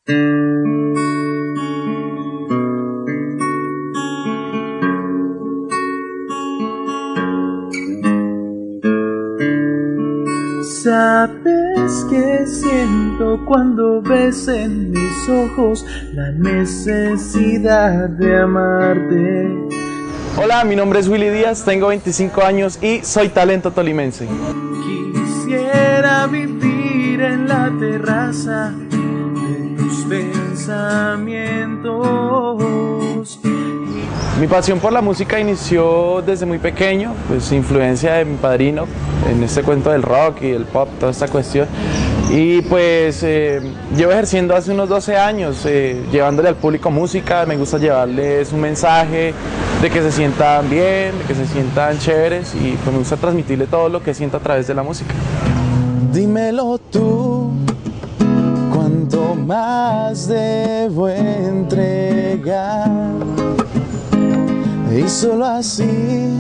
Sabes que siento cuando ves en mis ojos la necesidad de amarte. Hola, mi nombre es Willy Díaz, tengo 25 años y soy talento tolimense. Quisiera vivir en la terraza de tus pensamientos. Mi pasión por la música inició desde muy pequeño, pues influencia de mi padrino en este cuento del rock y el pop, toda esta cuestión. Y pues llevo ejerciendo hace unos 12 años, llevándole al público música. Me gusta llevarles un mensaje de que se sientan bien, de que se sientan chéveres, y pues me gusta transmitirle todo lo que siento a través de la música. Dímelo tú, ¿cuánto más debo entregar? Y solo así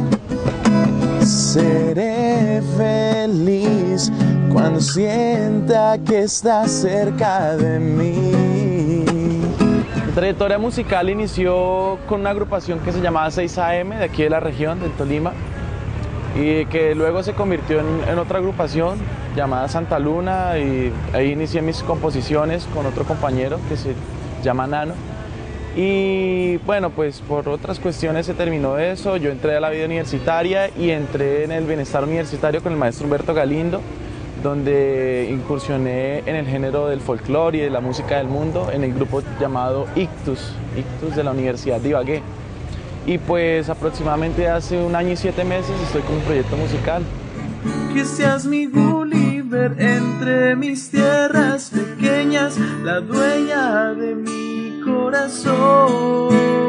seré feliz cuando sienta que estás cerca de mí. Mi trayectoria musical inició con una agrupación que se llamaba 6AM, de aquí de la región, del Tolima, y que luego se convirtió en otra agrupación llamada Santa Luna, y ahí inicié mis composiciones con otro compañero que se llama Nano. Y bueno, pues por otras cuestiones se terminó eso. Yo entré a la vida universitaria y entré en el bienestar universitario con el maestro Humberto Galindo, donde incursioné en el género del folclore y de la música del mundo en el grupo llamado Ictus de la Universidad de Ibagué. Y pues aproximadamente hace 1 año y 7 meses estoy con un proyecto musical. Que seas mi Gulliver entre mis tierras pequeñas, la dueña de mi corazón.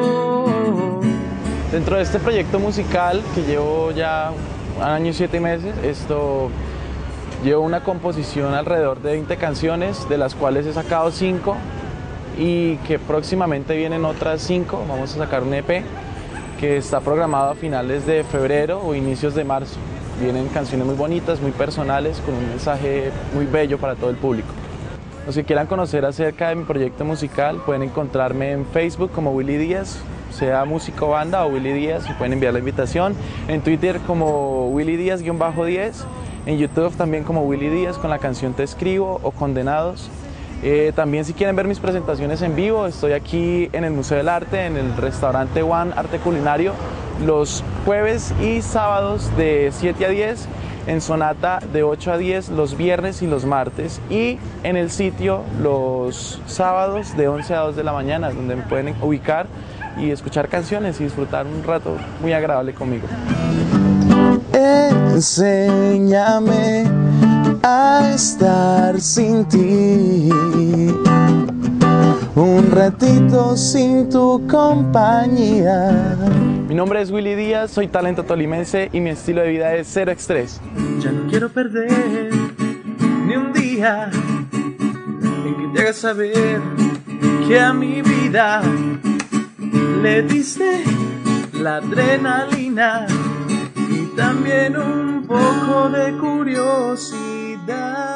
Dentro de este proyecto musical que llevo ya 1 año y 7 meses, llevo una composición alrededor de 20 canciones, de las cuales he sacado 5, y que próximamente vienen otras 5. Vamos a sacar un EP que está programado a finales de febrero o inicios de marzo. Vienen canciones muy bonitas, muy personales, con un mensaje muy bello para todo el público. Los que quieran conocer acerca de mi proyecto musical pueden encontrarme en Facebook como Willy Díaz, sea músico banda o Willy Díaz, y pueden enviar la invitación. En Twitter como Willy Díaz-10, en YouTube también como Willy Díaz con la canción Te Escribo o Condenados. También si quieren ver mis presentaciones en vivo, estoy aquí en el Museo del Arte, en el restaurante One Arte Culinario, los jueves y sábados de 7 a 10, en Sonata de 8 a 10 los viernes y los martes, y en el sitio los sábados de 11 a 2 de la mañana, donde me pueden ubicar y escuchar canciones y disfrutar un rato muy agradable conmigo. Enséñame a estar sin ti, un ratito sin tu compañía. Mi nombre es Willy Díaz, soy talento tolimense y mi estilo de vida es cero estrés. Ya no quiero perder ni un día en que te hagas saber que a mi vida le diste la adrenalina y también un poco de curiosidad.